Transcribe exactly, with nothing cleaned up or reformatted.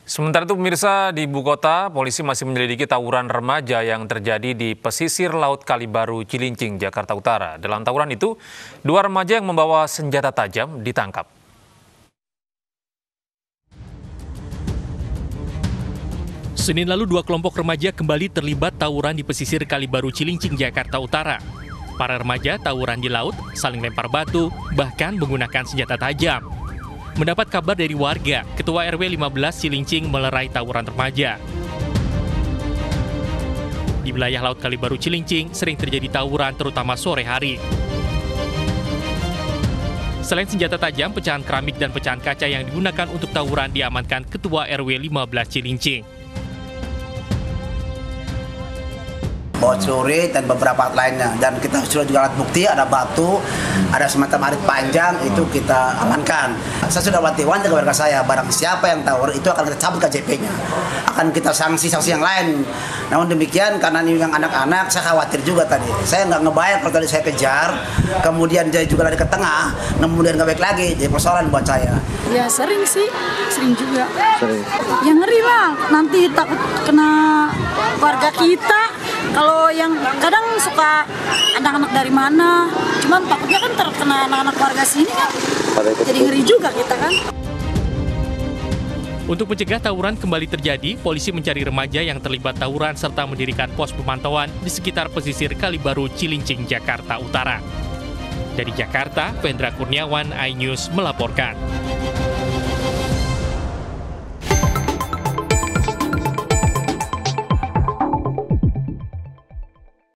Sementara itu pemirsa, di ibu kota, polisi masih menyelidiki tawuran remaja yang terjadi di pesisir Laut Kalibaru, Cilincing, Jakarta Utara. Dalam tawuran itu, dua remaja yang membawa senjata tajam ditangkap. Senin lalu dua kelompok remaja kembali terlibat tawuran di pesisir Kalibaru, Cilincing, Jakarta Utara. Para remaja tawuran di laut, saling lempar batu, bahkan menggunakan senjata tajam. Mendapat kabar dari warga, Ketua R W lima belas Cilincing melerai tawuran remaja. Di wilayah Laut Kalibaru Cilincing sering terjadi tawuran terutama sore hari. Selain senjata tajam, pecahan keramik dan pecahan kaca yang digunakan untuk tawuran diamankan Ketua R W lima belas Cilincing. Bawa celurit dan beberapa lainnya, dan kita sudah juga alat bukti, ada batu, ada semacam arit panjang, itu kita amankan. Saya sudah wanti-wanti ke warga saya, barang siapa yang tawur itu akan kita cabut K J P-nya, akan kita sanksi-sanksi yang lain. Namun demikian, karena ini yang anak-anak, saya khawatir juga tadi. Saya nggak ngebayang kalau tadi saya kejar, kemudian dia juga lari ke tengah, kemudian nggak baik lagi, jadi persoalan buat saya. Ya sering sih, sering juga. Sering. Ya ngeri lah, nanti takut kena warga kita. Kalau yang kadang suka anak-anak dari mana, cuman takutnya kan terkena anak-anak warga sini kan, jadi ngeri juga kita kan. Untuk mencegah tawuran kembali terjadi, polisi mencari remaja yang terlibat tawuran serta mendirikan pos pemantauan di sekitar pesisir Kalibaru, Cilincing, Jakarta Utara. Dari Jakarta, Vendra Kurniawan, iNews melaporkan.